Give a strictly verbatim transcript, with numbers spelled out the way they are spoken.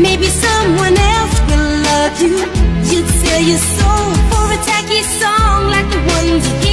maybe someone else will love you. You'd sell your soul for a tacky song like the ones you